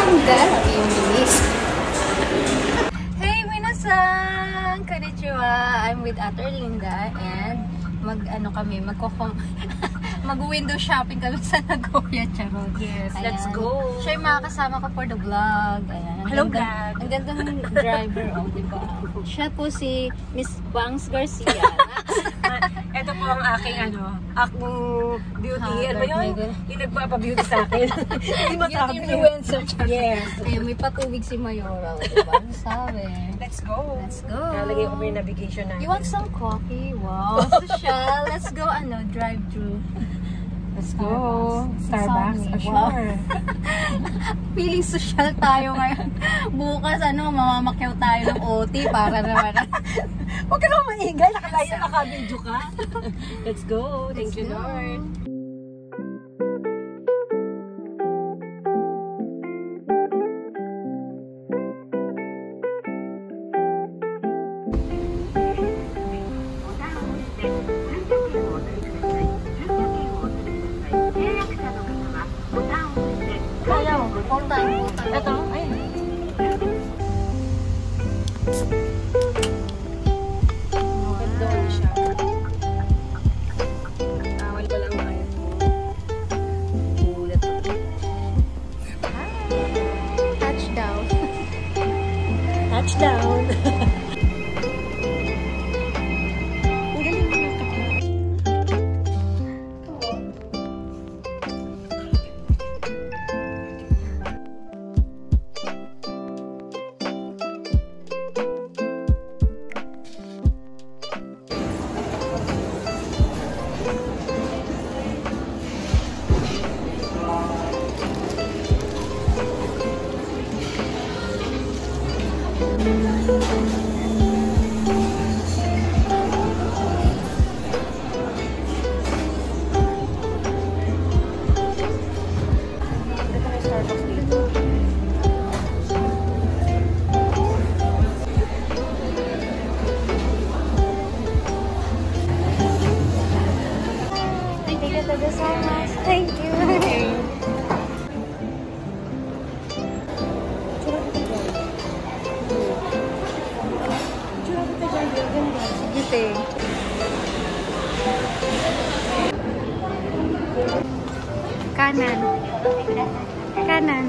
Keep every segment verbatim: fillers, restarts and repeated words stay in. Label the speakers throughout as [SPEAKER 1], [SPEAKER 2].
[SPEAKER 1] tanggal yung bilis. Hey, minasan! Konnichiwa! I'm with Ate Linda and mag-ano kami, magko-com mag-window shopping kami sa Nagoya, charot.
[SPEAKER 2] Yes,
[SPEAKER 1] Ayan.
[SPEAKER 2] Let's go!
[SPEAKER 1] Siya yung makakasama ko for the vlog. Ayan.
[SPEAKER 2] Hello,
[SPEAKER 1] ganda,
[SPEAKER 2] vlog!
[SPEAKER 1] Ang ganda ng driver, oh, diba? Siya po si Miss Bangs Garcia.
[SPEAKER 2] Ito po ang aking ano, akong beauty.
[SPEAKER 1] Ha,
[SPEAKER 2] Ano ba yun? Yung nagpapa-beauty sa akin. Hindi masabi.
[SPEAKER 1] Influencer.
[SPEAKER 2] Yes.
[SPEAKER 1] Ayun, may patubig si Mayora, diba? Ano sabi?
[SPEAKER 2] Let's go!
[SPEAKER 1] Let's go!
[SPEAKER 2] Nalagay ko pa yung navigation natin.
[SPEAKER 1] You want some coffee? Wow, social. Let's go, ano, drive-thru.
[SPEAKER 2] Let's go! Starbucks, for
[SPEAKER 1] wow.
[SPEAKER 2] sure.
[SPEAKER 1] Feeling social tayo ngayon. Bukas, ano, mamamakyaw tayo ng O T para naman.
[SPEAKER 2] Huwag ka naman maingay. Nakalayo, naka-video ka. Let's go! Thank
[SPEAKER 1] Let's
[SPEAKER 2] you,
[SPEAKER 1] go.
[SPEAKER 2] Lord.
[SPEAKER 1] Ayaw, utang, utang.
[SPEAKER 2] Ito, ayun. Ganda ano siya. Awal pa lang ngayon. Ulat.
[SPEAKER 1] Touchdown.
[SPEAKER 2] Touchdown! Ang galing mo na.
[SPEAKER 1] Thank you. Sige. Kanan. Kanan.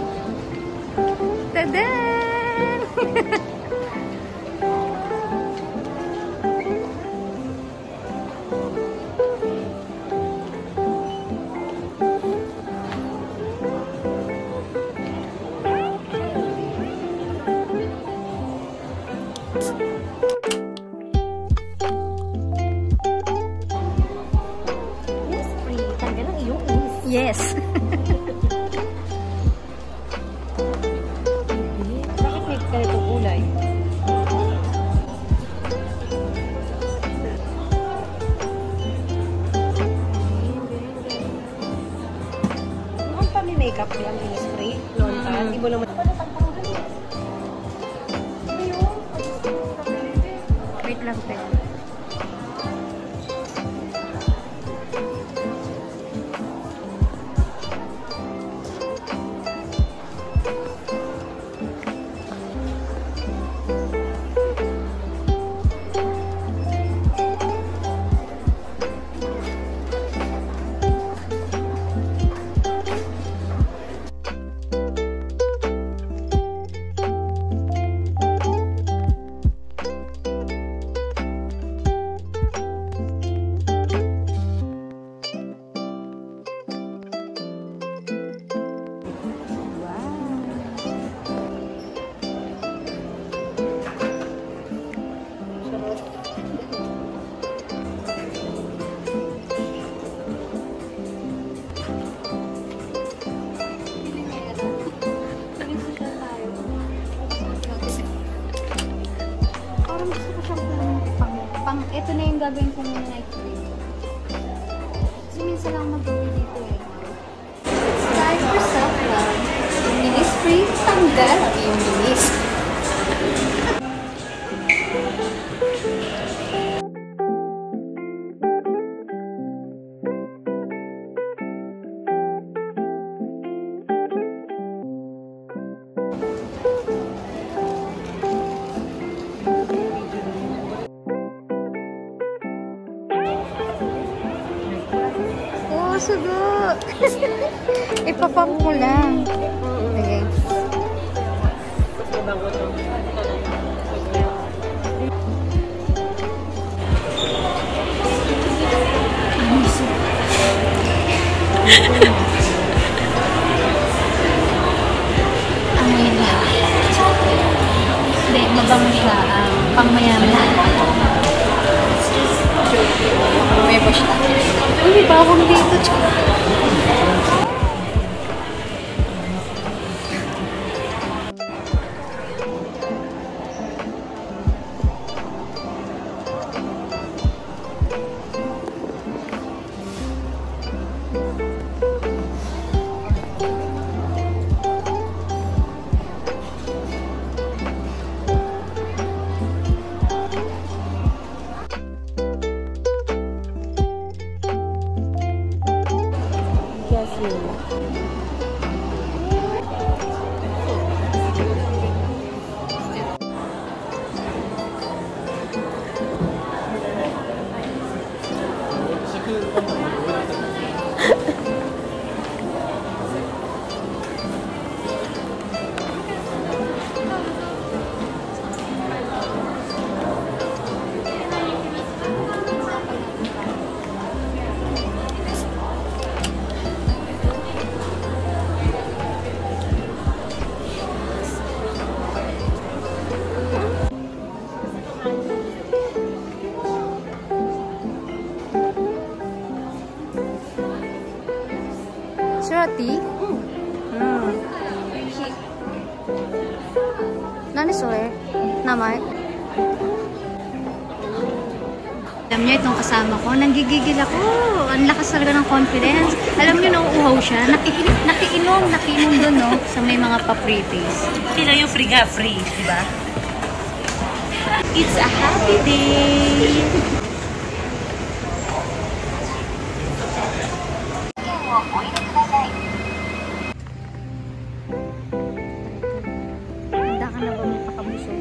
[SPEAKER 1] Tadan! Yes.
[SPEAKER 2] Bakit may ganitong kulay? Ang pami-makeup niya ang in-spray. Lontan. Ibo naman.
[SPEAKER 1] Wait lang, te. Ito na yung gagawin kong night cream. Kasi minsan lang mag-gawin dito eh. It's time for self-love. Mini-spray, tanggal yung bilis. sugo. Ipapump mo lang. Okay. Amoy lang. Hindi, mabango siya. Um, pang mayaman. May bush na. Uy, may bawang dito. Surati? Hmm. Nani sore? Namay? Alam niyo itong kasama ko, nanggigigil ako. Ang lakas talaga ng confidence. Alam niyo, nauuhaw siya. Naki nakiinom, nakiinom doon, no? Sa may mga pa-pretties.
[SPEAKER 2] Sino yung free nga free, di ba? It's a happy day!
[SPEAKER 1] Handa ka na ba magpakabusog?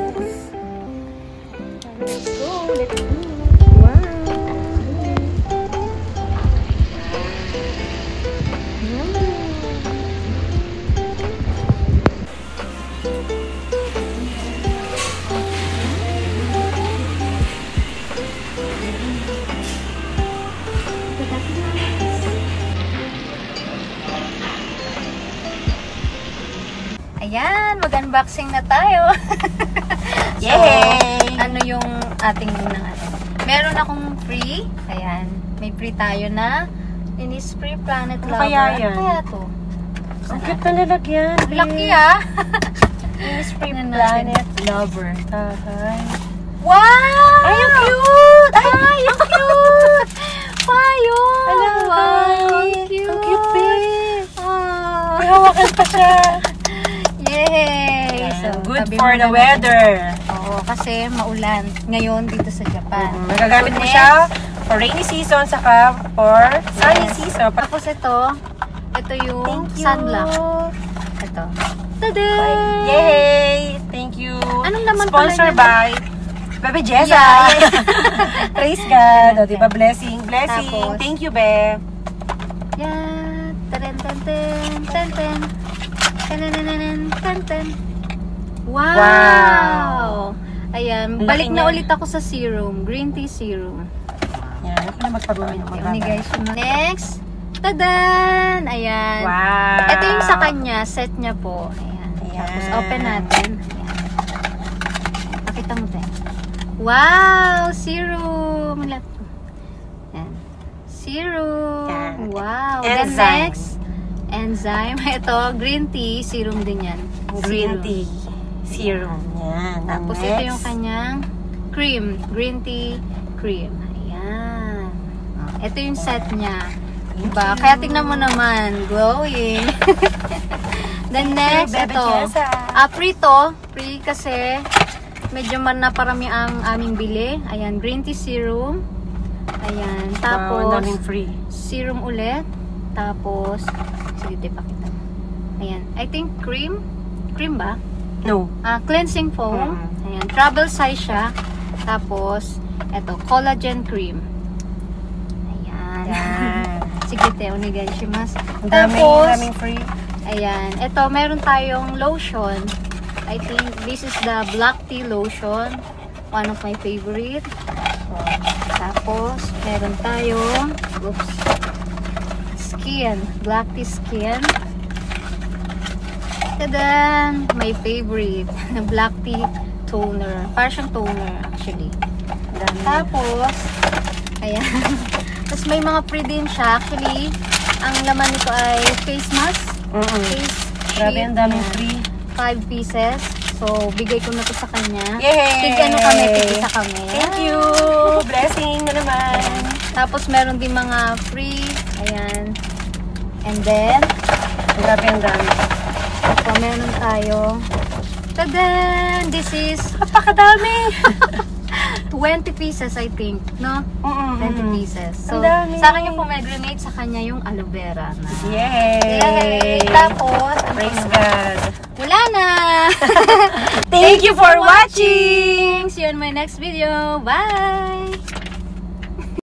[SPEAKER 1] Let's go! Let's go! Ayan, mag-unboxing na tayo. So,
[SPEAKER 2] Yay!
[SPEAKER 1] ano yung ating unang ano? Meron akong free. Ayan, may free tayo na Innisfree Planet
[SPEAKER 2] Ano
[SPEAKER 1] Lover.
[SPEAKER 2] kaya yan?
[SPEAKER 1] Ano kaya to?
[SPEAKER 2] Ang cute na lalagyan.
[SPEAKER 1] Lucky ah!
[SPEAKER 2] Innisfree
[SPEAKER 1] Tingnan natin.
[SPEAKER 2] Planet Lover. Tahay.
[SPEAKER 1] Wow!
[SPEAKER 2] Ay, ang cute!
[SPEAKER 1] Ay, ang cute! Payo!
[SPEAKER 2] Hello,
[SPEAKER 1] Wow, ang
[SPEAKER 2] hi.
[SPEAKER 1] cute!
[SPEAKER 2] Ang cute, babe.
[SPEAKER 1] Ah.
[SPEAKER 2] May hawakan pa siya.
[SPEAKER 1] Yay! So,
[SPEAKER 2] Good
[SPEAKER 1] tabi
[SPEAKER 2] for
[SPEAKER 1] muna
[SPEAKER 2] the
[SPEAKER 1] natin.
[SPEAKER 2] weather.
[SPEAKER 1] Oo, kasi maulan ngayon dito sa Japan.
[SPEAKER 2] Mm, Magagamit
[SPEAKER 1] So,
[SPEAKER 2] mo
[SPEAKER 1] next,
[SPEAKER 2] siya for rainy season, saka for sunny
[SPEAKER 1] Yes.
[SPEAKER 2] season.
[SPEAKER 1] Tapos ito, ito yung
[SPEAKER 2] Thank you.
[SPEAKER 1] sunblock. Ito. Tada!
[SPEAKER 2] Yay! Thank you.
[SPEAKER 1] Anong naman pala
[SPEAKER 2] Sponsored
[SPEAKER 1] yan?
[SPEAKER 2] by Bebe Jessa.
[SPEAKER 1] Yeah,
[SPEAKER 2] Praise God. O, diba? Blessing. Blessing.
[SPEAKER 1] Tapos,
[SPEAKER 2] Thank you, Be.
[SPEAKER 1] Yan. Taren, ten, ten, ten, ten. Tenenenen, ten, ten. Wow!
[SPEAKER 2] Wow.
[SPEAKER 1] Ayan.
[SPEAKER 2] Ang
[SPEAKER 1] Balik
[SPEAKER 2] laki
[SPEAKER 1] na
[SPEAKER 2] niya.
[SPEAKER 1] ulit ako sa serum. Green tea serum.
[SPEAKER 2] Yan. Ako na magpagumi ng
[SPEAKER 1] Yun ni guys. Next. Tadan! Ayan.
[SPEAKER 2] Wow.
[SPEAKER 1] Ito yung sa kanya. Set niya po. Ayan.
[SPEAKER 2] Ayan.
[SPEAKER 1] Tapos open natin. Ayan. Pakita mo tayo. Wow! Serum! Ayan. Serum!
[SPEAKER 2] Yan.
[SPEAKER 1] Wow!
[SPEAKER 2] Enzyme.
[SPEAKER 1] Then next, enzyme. Ito, green tea. Serum din yan.
[SPEAKER 2] Green
[SPEAKER 1] Serum.
[SPEAKER 2] tea. Serum. Yan.
[SPEAKER 1] Tapos
[SPEAKER 2] Next.
[SPEAKER 1] ito yung kanyang cream. Green tea cream. Ayan. Oh, ito yung set niya. Diba? Kaya tingnan mo naman. Glowing. Then next,
[SPEAKER 2] Bebe
[SPEAKER 1] ito.
[SPEAKER 2] Jessa.
[SPEAKER 1] Ah, free to. Free kasi medyo man naparami ang aming bili. Ayan, green tea serum. Ayan.
[SPEAKER 2] Wow,
[SPEAKER 1] Tapos,
[SPEAKER 2] ang daming free.
[SPEAKER 1] serum ulit. Tapos, sige, di pakita. Ayan. I think cream. Cream ba?
[SPEAKER 2] No.
[SPEAKER 1] Ah, cleansing foam.
[SPEAKER 2] Mm.
[SPEAKER 1] Ayan. Travel size siya. Tapos, eto, collagen cream. Ayan.
[SPEAKER 2] Yan.
[SPEAKER 1] Sige, Ite, onegaishimasu.
[SPEAKER 2] Ang daming,
[SPEAKER 1] Tapos,
[SPEAKER 2] daming free.
[SPEAKER 1] ayan. Ito, meron tayong lotion. I think this is the black tea lotion. One of my favorite. Tapos, meron tayong oops, skin. Black tea skin. Tadan! My favorite. Black tea toner. Parang siyang toner, actually.
[SPEAKER 2] Dami.
[SPEAKER 1] Tapos, ayan. Tapos may mga free din siya. Actually, ang laman nito ay face mask.
[SPEAKER 2] Mm-mm.
[SPEAKER 1] Face
[SPEAKER 2] Grabe,
[SPEAKER 1] sheet
[SPEAKER 2] ang daming
[SPEAKER 1] na
[SPEAKER 2] free.
[SPEAKER 1] five pieces. So, bigay ko na to sa kanya.
[SPEAKER 2] Yay!
[SPEAKER 1] Tig ano kami, tig isa kami.
[SPEAKER 2] Thank you! Blessing na naman.
[SPEAKER 1] Tapos, meron din mga free. Ayan. And then,
[SPEAKER 2] Grabe, ang dami.
[SPEAKER 1] ito, meron tayo. Tadan! This is
[SPEAKER 2] Napakadami!
[SPEAKER 1] twenty pieces, I think. No?
[SPEAKER 2] Mm-mm.
[SPEAKER 1] twenty pieces. So,
[SPEAKER 2] Ang dami.
[SPEAKER 1] sa akin yung pomegranate, sa kanya yung aloe vera na.
[SPEAKER 2] Yay!
[SPEAKER 1] Yay! Tapos, ano
[SPEAKER 2] Praise
[SPEAKER 1] pa?
[SPEAKER 2] God.
[SPEAKER 1] Wala na!
[SPEAKER 2] Thank you for watching!
[SPEAKER 1] See you in my next video. Bye!